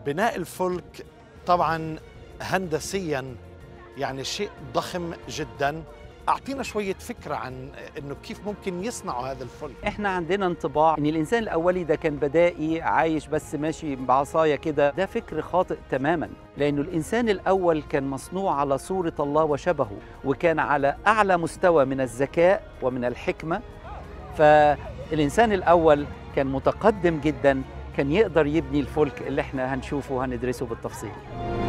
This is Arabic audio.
بناء الفلك طبعا هندسيا يعني شيء ضخم جدا. أعطينا شوية فكرة عن أنه كيف ممكن يصنعوا هذا الفلك. احنا عندنا انطباع ان الانسان الاولي ده كان بدائي عايش بس ماشي بعصايه كده. ده فكر خاطئ تماما، لانه الانسان الاول كان مصنوع على صوره الله وشبهه، وكان على اعلى مستوى من الذكاء ومن الحكمه. فالانسان الاول كان متقدم جدا، كان يقدر يبني الفلك اللي احنا هنشوفه وهندرسه بالتفصيل.